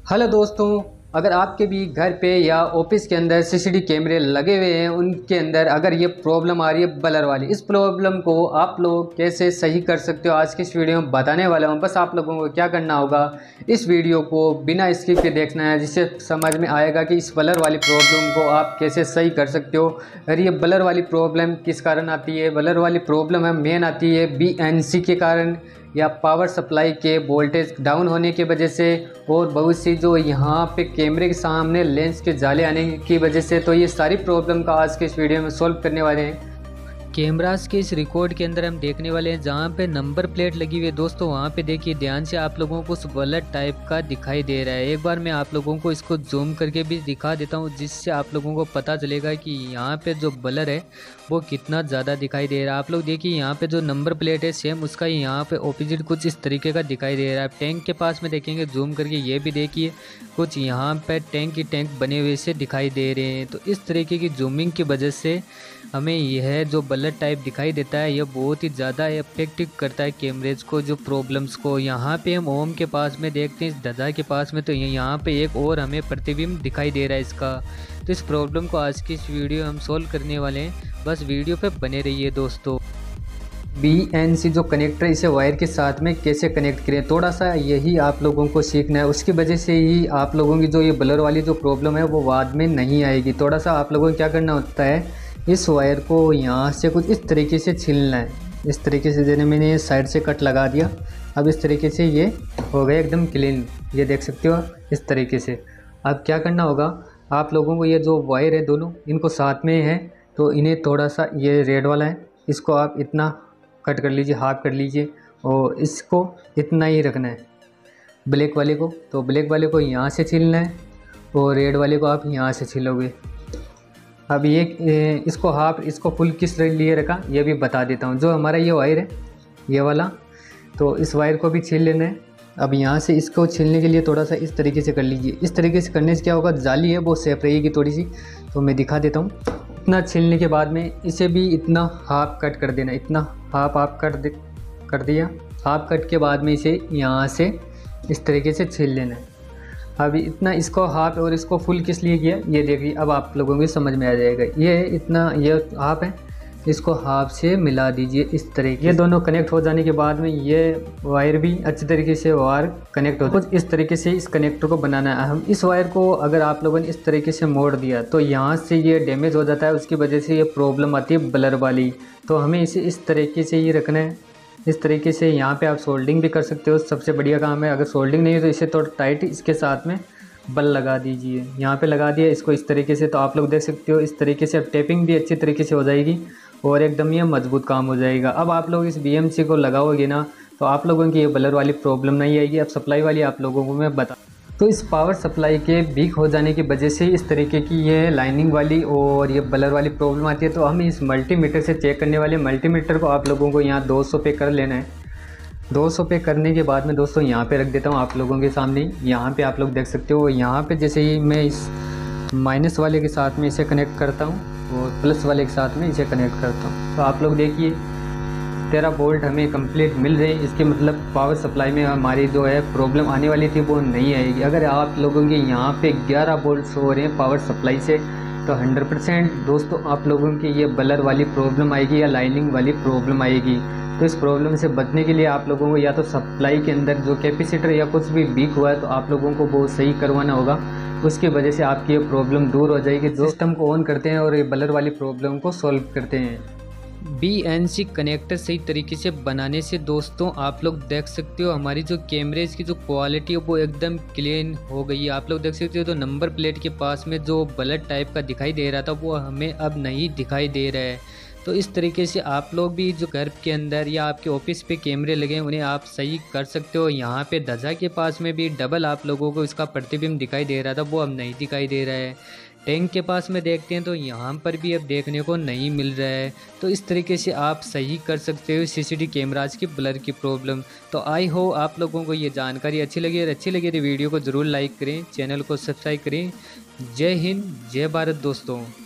Hello दोस्तों, अगर आपके भी घर पे या ऑफिस के अंदर सीसीटीवी कैमरे लगे हुए हैं, उनके अंदर अगर ये प्रॉब्लम आ रही है ब्लर वाली, इस प्रॉब्लम को आप लोग कैसे सही कर सकते हो आज की इस वीडियो में बताने वाला हूँ। बस आप लोगों को क्या करना होगा, इस वीडियो को बिना स्किप के देखना है, जिससे समझ में आएगा कि इस ब्लर वाली प्रॉब्लम को आप कैसे सही कर सकते हो। और ये ब्लर वाली प्रॉब्लम किस कारण आती है? ब्लर वाली प्रॉब्लम है मेन आती है BNC के कारण या पावर सप्लाई के वोल्टेज डाउन होने की वजह से, और बहुत सी जो यहाँ पे कैमरे के सामने लेंस के जाले आने की वजह से। तो ये सारी प्रॉब्लम का आज के इस वीडियो में सॉल्व करने वाले हैं। कैमरास के इस रिकॉर्ड के अंदर हम देखने वाले हैं जहाँ पे नंबर प्लेट लगी हुई है। दोस्तों वहाँ पे देखिए ध्यान से, आप लोगों को बुलेट टाइप का दिखाई दे रहा है। एक बार मैं आप लोगों को इसको जूम करके भी दिखा देता हूँ, जिससे आप लोगों को पता चलेगा कि यहाँ पे जो ब्लर है वो कितना ज़्यादा दिखाई दे रहा है। आप लोग देखिए यहाँ पे जो नंबर प्लेट है सेम उसका यहाँ पे ऑपोजिट कुछ इस तरीके का दिखाई दे रहा है। टैंक के पास में देखेंगे जूम करके, ये भी देखिए कुछ यहाँ पे टैंक ही टैंक बने हुए से दिखाई दे रहे हैं। तो इस तरीके की जूमिंग की वजह से हमें यह जो ब्लर टाइप दिखाई देता है, यह बहुत ही ज़्यादा अफेक्ट करता है कैमरेज को, जो प्रॉब्लम्स को। यहाँ पे हम ओम के पास में देखते हैं, इस ध्वजा के पास में, तो यहाँ पे एक और हमें प्रतिबिंब दिखाई दे रहा है इसका। तो इस प्रॉब्लम को आज की इस वीडियो हम सोल्व करने वाले हैं, बस वीडियो पे बने रहिए दोस्तों। BNC जो कनेक्टर, इसे वायर के साथ में कैसे कनेक्ट करें, थोड़ा सा यही आप लोगों को सीखना है। उसकी वजह से ही आप लोगों की जो ये ब्लर वाली जो प्रॉब्लम है वो बाद में नहीं आएगी। थोड़ा सा आप लोगों को क्या करना होता है, इस वायर को यहाँ से कुछ इस तरीके से छीलना है। इस तरीके से जैसे मैंने साइड से कट लगा दिया, अब इस तरीके से ये हो गया एकदम क्लीन, ये देख सकते हो इस तरीके से। अब क्या करना होगा, आप लोगों को ये जो वायर है दोनों इनको साथ में है, तो इन्हें थोड़ा सा, ये रेड वाला है, इसको आप इतना कट कर लीजिए, हाफ कर लीजिए, और इसको इतना ही रखना है। ब्लैक वाले को, तो ब्लैक वाले को यहाँ से छीलना है, और रेड वाले को आप यहाँ से छीलोगे। अब ये इसको हाफ, इसको फुल किस लिए रखा ये भी बता देता हूँ। जो हमारा ये वायर है ये वाला, तो इस वायर को भी छील लेना है। अब यहाँ से इसको छीलने के लिए थोड़ा सा इस तरीके से कर लीजिए। इस तरीके से करने से क्या होगा, जाली है वो सेफ रहेगी थोड़ी सी। तो मैं दिखा देता हूँ। इतना छीलने के बाद में इसे भी इतना हाफ कट कर देना, इतना हाफ आप कर दिया। हाफ कट के बाद में इसे यहाँ से इस तरीके से छील लेना है। अभी इतना इसको हाफ और इसको फुल किस लिए किया ये देखिए, अब आप लोगों को समझ में आ जाएगा। ये इतना, ये हाफ है, इसको हाफ से मिला दीजिए इस तरीके। ये दोनों कनेक्ट हो जाने के बाद में ये वायर भी अच्छी तरीके से वायर कनेक्ट हो, कुछ इस तरीके से इस कनेक्टर को बनाना है। हम इस वायर को अगर आप लोगों ने इस तरीके से मोड़ दिया तो यहाँ से ये डैमेज हो जाता है, उसकी वजह से ये प्रॉब्लम आती है ब्लर वाली। तो हमें इसे इस तरीके से ही रखना है। इस तरीके से यहाँ पे आप सोल्डिंग भी कर सकते हो, सबसे बढ़िया काम है। अगर सोल्डिंग नहीं है तो इसे थोड़ा टाइट इसके साथ में बल लगा दीजिए। यहाँ पे लगा दिया इसको इस तरीके से, तो आप लोग देख सकते हो इस तरीके से अब टेपिंग भी अच्छी तरीके से हो जाएगी और एकदम ये मजबूत काम हो जाएगा। अब आप लोग इस BNC को लगाओगे ना, तो आप लोगों की ये ब्लर वाली प्रॉब्लम नहीं आएगी। अब सप्लाई वाली आप लोगों को मैं बता, तो इस पावर सप्लाई के वीक हो जाने की वजह से इस तरीके की ये लाइनिंग वाली और ये ब्लर वाली प्रॉब्लम आती है। तो हम इस मल्टीमीटर से चेक करने वाले, मल्टीमीटर को आप लोगों को यहाँ 200 पे कर लेना है। 200 पे करने के बाद में दोस्तों यहाँ पे रख देता हूँ आप लोगों के सामने। यहाँ पे आप लोग देख सकते हो, यहाँ पे जैसे ही मैं इस माइनस वाले के साथ में इसे कनेक्ट करता हूँ और प्लस वाले के साथ में इसे कनेक्ट करता हूँ, तो आप लोग देखिए 13 वोल्ट हमें कंप्लीट मिल रहे हैं। इसके मतलब पावर सप्लाई में हमारी जो है प्रॉब्लम आने वाली थी वो नहीं आएगी। अगर आप लोगों के यहाँ पे 11 वोल्ट शो हो रहे हैं पावर सप्लाई से, तो 100% दोस्तों आप लोगों की ये ब्लर वाली प्रॉब्लम आएगी या लाइनिंग वाली प्रॉब्लम आएगी। तो इस प्रॉब्लम से बचने के लिए आप लोगों को या तो सप्लाई के अंदर जो कैपेसिटर या कुछ भी वीक हुआ है तो आप लोगों को वो सही करवाना होगा। उसकी वजह से आपकी ये प्रॉब्लम दूर हो जाएगी। सिस्टम को ऑन करते हैं और ये ब्लर वाली प्रॉब्लम को सॉल्व करते हैं। BNC कनेक्टर सही तरीके से बनाने से दोस्तों आप लोग देख सकते हो हमारी जो कैमरेज की जो क्वालिटी है वो एकदम क्लीन हो गई है। आप लोग देख सकते हो तो नंबर प्लेट के पास में जो ब्लर टाइप का दिखाई दे रहा था वो हमें अब नहीं दिखाई दे रहा है। तो इस तरीके से आप लोग भी जो घर के अंदर या आपके ऑफिस पे कैमरे लगे हैं उन्हें आप सही कर सकते हो। यहाँ पे ध्वजा के पास में भी डबल आप लोगों को इसका प्रतिबिंब दिखाई दे रहा था, वो अब नहीं दिखाई दे रहा है। टैंक के पास में देखते हैं तो यहाँ पर भी अब देखने को नहीं मिल रहा है। तो इस तरीके से आप सही कर सकते हो CCTV कैमराज की ब्लर की प्रॉब्लम। तो आई हो आप लोगों को ये जानकारी अच्छी लगी, और अच्छी लगी तो वीडियो को ज़रूर लाइक करें, चैनल को सब्सक्राइब करें। जय हिंद, जय भारत दोस्तों।